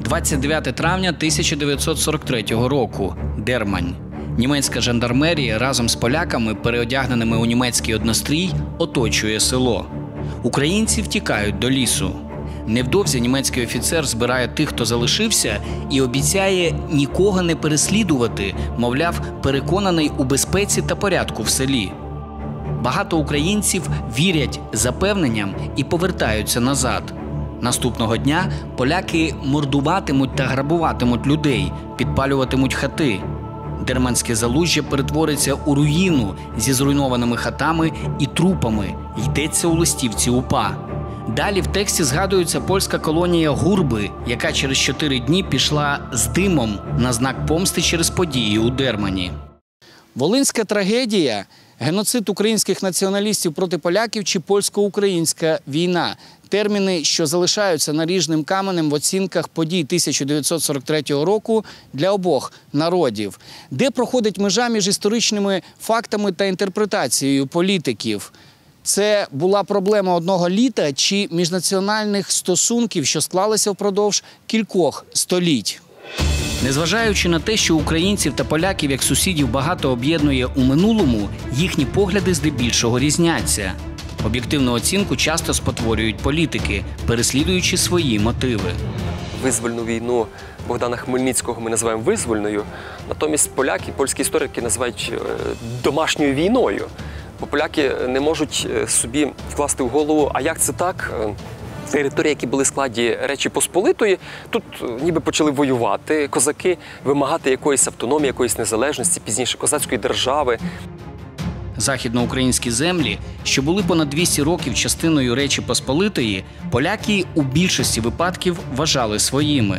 29 травня 1943 року. Дермань. Німецька жандармерія разом з поляками, переодягненими у німецький однострій, оточує село. Українці втікають до лісу. Невдовзі німецький офіцер збирає тих, хто залишився, і обіцяє нікого не переслідувати, мовляв, переконаний у безпеці та порядку в селі. Багато українців вірять запевненням і повертаються назад. Наступного дня поляки мордуватимуть та грабуватимуть людей, підпалюватимуть хати. Дерманське Залужжя перетвориться у руїну зі зруйнованими хатами і трупами, йдеться у листівці УПА. Далі в тексті згадується польська колонія Гурби, яка через 4 дні пішла з димом на знак помсти через події у Дермані. Волинська трагедія – геноцид українських націоналістів проти поляків чи польсько-українська війна – терміни, що залишаються наріжним каменем в оцінках подій 1943 року для обох народів. Де проходить межа між історичними фактами та інтерпретацією політиків? Це була проблема одного літа чи міжнаціональних стосунків, що склалися впродовж кількох століть? Незважаючи на те, що українців та поляків як сусідів багато об'єднує у минулому, їхні погляди здебільшого різняться. Об'єктивну оцінку часто спотворюють політики, переслідуючи свої мотиви. Визвольну війну Богдана Хмельницького ми називаємо визвольною, натомість поляки, польські історики називають домашньою війною. Бо поляки не можуть собі вкласти в голову, а як це так? Території, які були в складі Речі Посполитої, тут ніби почали воювати козаки, вимагати якоїсь автономії, якоїсь незалежності, пізніше козацької держави. Західноукраїнські землі, що були понад 200 років частиною Речі Посполитої, поляки у більшості випадків вважали своїми.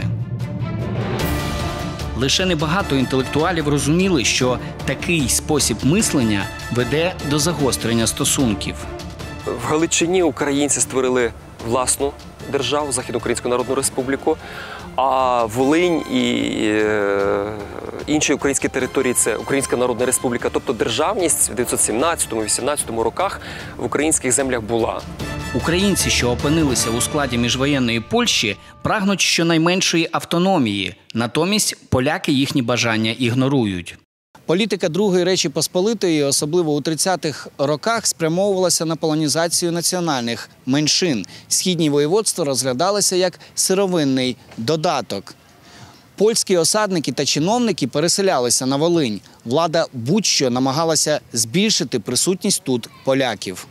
Лише небагато інтелектуалів розуміли, що такий спосіб мислення веде до загострення стосунків. В Галичині українці створили власну державу, Західноукраїнську Народну Республіку, а Волинь і інші українські території – це Українська Народна Республіка. Тобто державність в 1917-18 роках в українських землях була. Українці, що опинилися у складі міжвоєнної Польщі, прагнуть щонайменшої автономії. Натомість поляки їхні бажання ігнорують. Політика Другої Речі Посполитої, особливо у 30-х роках, спрямовувалася на полонізацію національних меншин. Східні воєводства розглядалися як сировинний додаток. Польські осадники та чиновники переселялися на Волинь. Влада будь-що намагалася збільшити присутність тут поляків.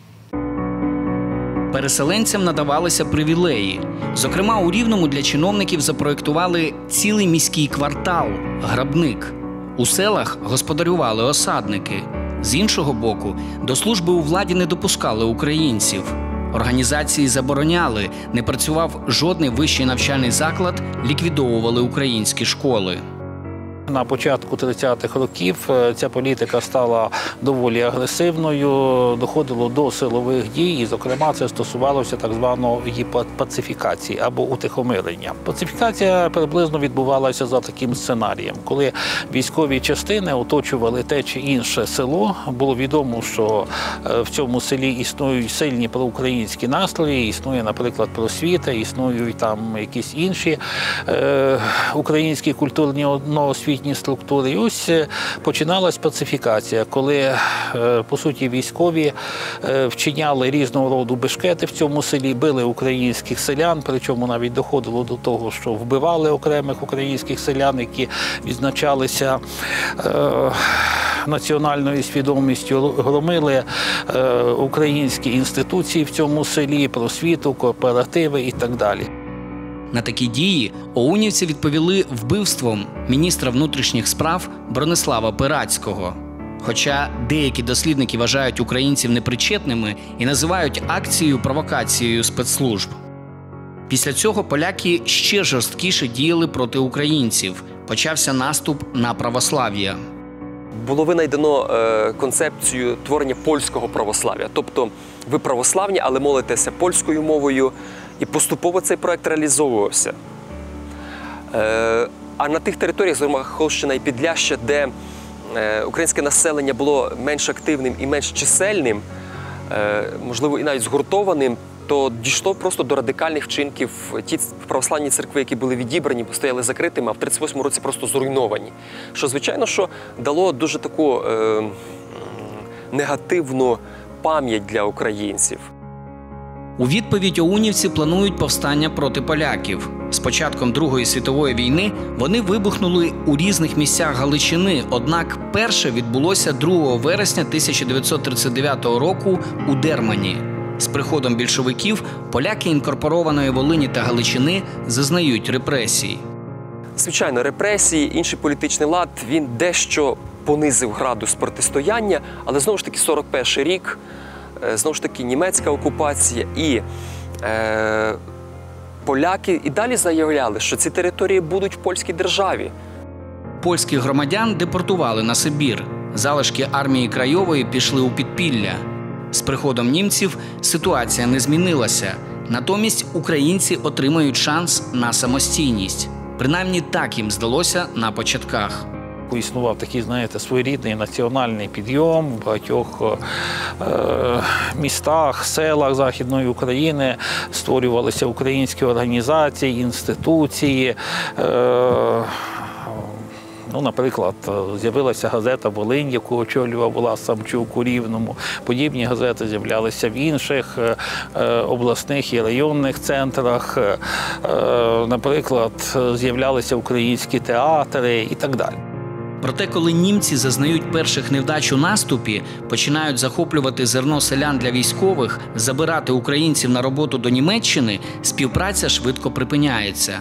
Переселенцям надавалися привілеї. Зокрема, у Рівному для чиновників запроєктували цілий міський квартал – Грабник. У селах господарювали осадники. З іншого боку, до служби у владі не допускали українців. Організації забороняли, не працював жодний вищий навчальний заклад, ліквідовували українські школи. На початку 30-х років ця політика стала доволі агресивною, доходило до силових дій, і, зокрема, це стосувалося так званої пацифікації або утихомирення. Пацифікація приблизно відбувалася за таким сценарієм. Коли військові частини оточували те чи інше село, було відомо, що в цьому селі існують сильні проукраїнські настрої, існує, наприклад, просвіта, існують там якісь інші українські культурні освітні структури. І ось починалась пацифікація, коли, по суті, військові вчиняли різного роду бешкети в цьому селі, били українських селян, причому навіть доходило до того, що вбивали окремих українських селян, які відзначалися національною свідомістю, громили українські інституції в цьому селі, просвіту, кооперативи і так далі. На такі дії оунівці відповіли вбивством міністра внутрішніх справ Бронислава Пирацького. Хоча деякі дослідники вважають українців непричетними і називають акцію провокацією спецслужб. Після цього поляки ще жорсткіше діяли проти українців. Почався наступ на православ'я. Було винайдено концепцію творення польського православ'я. Тобто ви православні, але молитеся польською мовою. І поступово цей проект реалізовувався. А на тих територіях, зокрема Холщина і Підляща, де українське населення було менш активним і менш чисельним, можливо, і навіть згуртованим, то дійшло просто до радикальних вчинків. Ті православні церкви, які були відібрані, стояли закритими, а в 1938 році просто зруйновані. Що, звичайно, що дало дуже таку негативну пам'ять для українців. У відповідь оунівці планують повстання проти поляків. З початком Другої світової війни вони вибухнули у різних місцях Галичини, однак перше відбулося 2 вересня 1939 року у Дермані. З приходом більшовиків поляки інкорпорованої Волині та Галичини зазнають репресій. Звичайно, репресії, інший політичний лад, він дещо понизив градус протистояння, але знову ж таки 41 рік, знову ж таки німецька окупація і поляки і далі заявляли, що ці території будуть в польській державі. Польських громадян депортували на Сибір. Залишки армії Крайової пішли у підпілля. З приходом німців ситуація не змінилася. Натомість українці отримають шанс на самостійність. Принаймні так їм здалося на початках. Існував такий, знаєте, своєрідний національний підйом в багатьох містах, селах Західної України, створювалися українські організації, інституції. Наприклад, з'явилася газета «Волинь», яку очолював Влас Самчук у Рівному. Подібні газети з'являлися в інших обласних і районних центрах. Наприклад, з'являлися українські театри і так далі. Проте, коли німці зазнають перших невдач у наступі, починають захоплювати зерно селян для військових, забирати українців на роботу до Німеччини, співпраця швидко припиняється.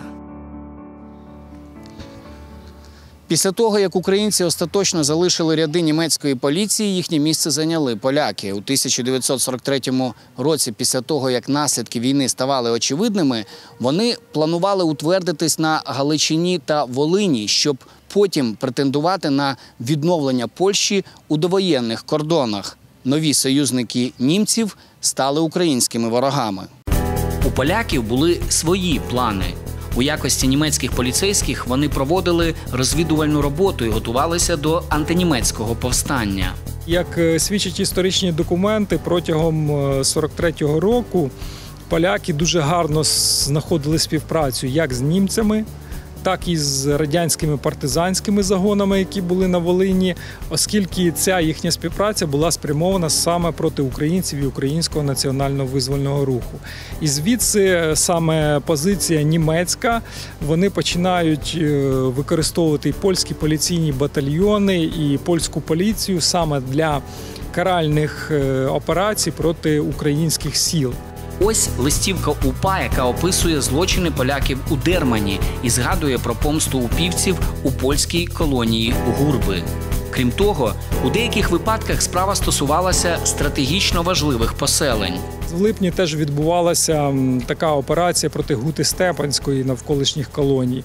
Після того, як українці остаточно залишили ряди німецької поліції, їхнє місце зайняли поляки. У 1943 році, після того, як наслідки війни ставали очевидними, вони планували утвердитись на Галичині та Волині, щоб потім претендувати на відновлення Польщі у довоєнних кордонах. Нові союзники німців стали українськими ворогами. У поляків були свої плани. У якості німецьких поліцейських вони проводили розвідувальну роботу і готувалися до антинімецького повстання. Як свідчать історичні документи, протягом 43-го року поляки дуже гарно знаходили співпрацю як з німцями, так і з радянськими партизанськими загонами, які були на Волині, оскільки ця їхня співпраця була спрямована саме проти українців і українського національно-визвольного руху. І звідси саме позиція німецька, вони починають використовувати і польські поліційні батальйони, і польську поліцію саме для каральних операцій проти українських сіл. Ось листівка УПА, яка описує злочини поляків у Дермані і згадує про помсту упівців у польській колонії Гурби. Крім того, у деяких випадках справа стосувалася стратегічно важливих поселень. В липні теж відбувалася така операція проти Гути Степанської навколишніх колоній.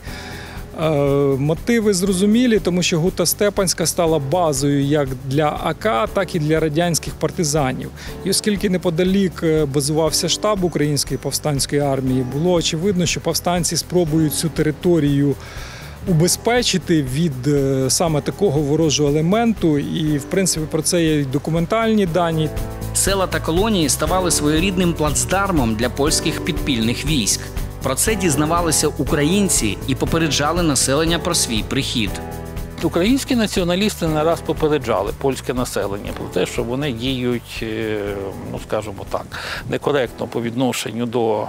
Мотиви зрозумілі, тому що Гута Степанська стала базою як для АК, так і для радянських партизанів. І оскільки неподалік базувався штаб Української повстанської армії, було очевидно, що повстанці спробують цю територію убезпечити від саме такого ворожого елементу. І, в принципі, про це є документальні дані. Села та колонії ставали своєрідним плацдармом для польських підпільних військ. Про це дізнавалися українці і попереджали населення про свій прихід. Українські націоналісти не раз попереджали польське населення про те, що вони діють, скажімо так, некоректно по відношенню до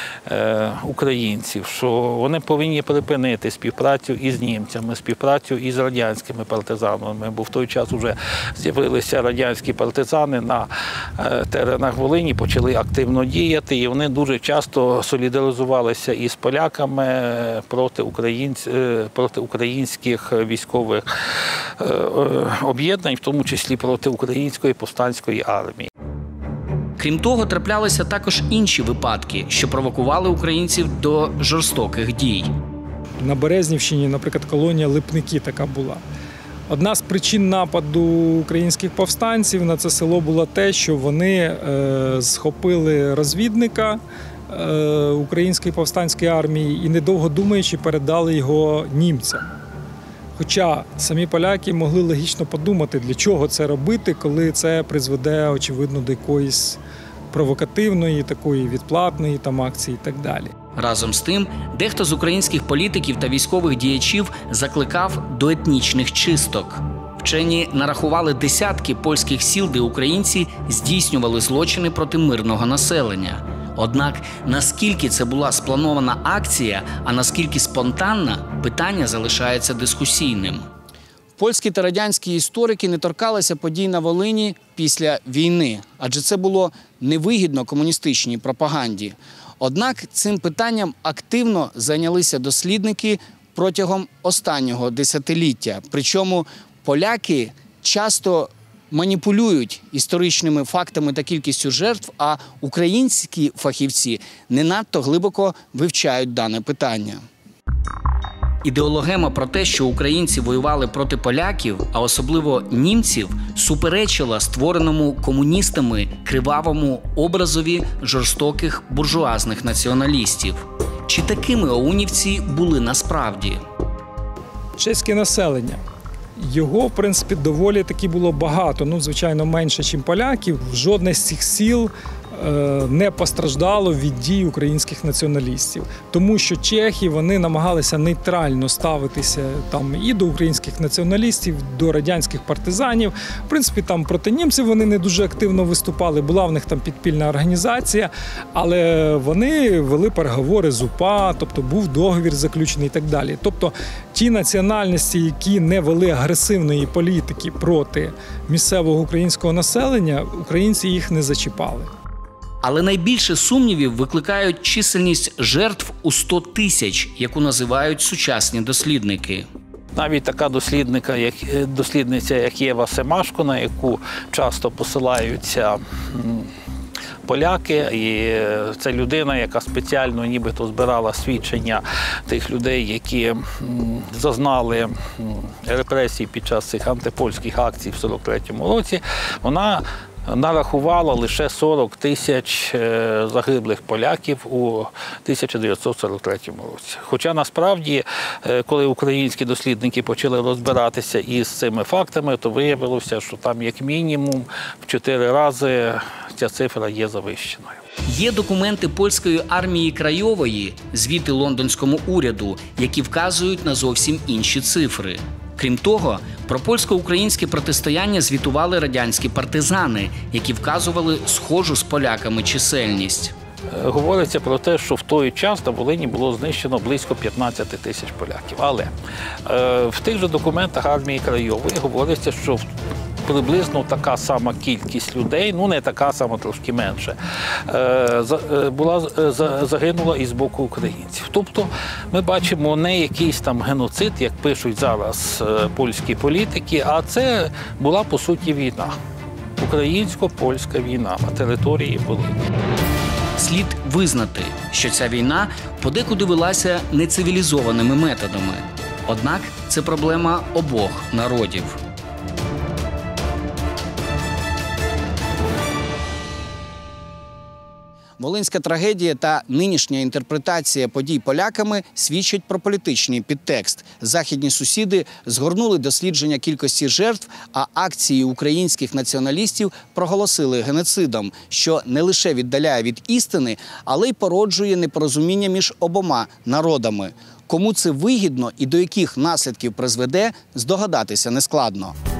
українців, що вони повинні припинити співпрацю із німцями, співпрацю із радянськими партизанами, бо в той час вже з'явилися радянські партизани на теренах Волині, почали активно діяти, і вони дуже часто солідаризувалися із поляками проти українських військових об'єднань, в тому числі проти української повстанської армії. Крім того, траплялися також інші випадки, що провокували українців до жорстоких дій. На Березнівщині, наприклад, колонія Липники така була. Одна з причин нападу українських повстанців на це село було те, що вони схопили розвідника української повстанської армії і, недовго думаючи, передали його німцям. Хоча самі поляки могли логічно подумати, для чого це робити, коли це призведе, очевидно, до якоїсь провокативної, такої відплатної там акції і так далі. Разом з тим, дехто з українських політиків та військових діячів закликав до етнічних чисток. Вчені нарахували десятки польських сіл, де українці здійснювали злочини проти мирного населення. Однак, наскільки це була спланована акція, а наскільки спонтанна, питання залишається дискусійним. Польські та радянські історики не торкалися подій на Волині після війни, адже це було невигідно комуністичній пропаганді. Однак цим питанням активно зайнялися дослідники протягом останнього десятиліття. Причому поляки часто маніпулюють історичними фактами та кількістю жертв, а українські фахівці не надто глибоко вивчають дане питання. Ідеологема про те, що українці воювали проти поляків, а особливо німців, суперечила створеному комуністами кривавому образові жорстоких буржуазних націоналістів. Чи такими оунівці були насправді? Чеське населення. Його, в принципі, доволі таки було багато, звичайно, менше, ніж поляків. Жодне з цих сіл не постраждало від дій українських націоналістів. Тому що чехи, вони намагалися нейтрально ставитися там і до українських націоналістів, до радянських партизанів. В принципі, там проти німців вони не дуже активно виступали, була в них там підпільна організація, але вони вели переговори з УПА, тобто був договір заключений і так далі. Тобто ті національності, які не вели агресивної політики проти місцевого українського населення, українці їх не зачіпали. Але найбільше сумнівів викликають чисельність жертв у 100 тисяч, яку називають сучасні дослідники. Навіть така дослідниця, як Єва Семашко, на яку часто посилаються поляки, і це людина, яка спеціально нібито збирала свідчення тих людей, які зазнали репресій під час цих антипольських акцій в 43-му році, вона нарахувала лише 40 тисяч загиблих поляків у 1943 році. Хоча насправді, коли українські дослідники почали розбиратися із цими фактами, то виявилося, що там як мінімум в 4 рази ця цифра є завищеною. Є документи польської армії Краєвої, звіти лондонському уряду, які вказують на зовсім інші цифри. Крім того, про польсько-українське протистояння звітували радянські партизани, які вказували схожу з поляками чисельність. Говориться про те, що в той час на Волині було знищено близько 15 тисяч поляків. Але в тих же документах армії Краєвої говориться, що приблизно така сама кількість людей, не така сама, трошки менше, загинула із боку українців. Тобто ми бачимо не якийсь там геноцид, як пишуть зараз польські політики, а це була, по суті, війна. Українсько-польська війна на території Волині. Слід визнати, що ця війна подекуди велася нецивілізованими методами. Однак це проблема обох народів. Волинська трагедія та нинішня інтерпретація подій поляками свідчать про політичний підтекст. Західні сусіди згорнули дослідження кількості жертв, а акції українських націоналістів проголосили геноцидом, що не лише віддаляє від істини, але й породжує непорозуміння між обома народами. Кому це вигідно і до яких наслідків призведе, здогадатися нескладно.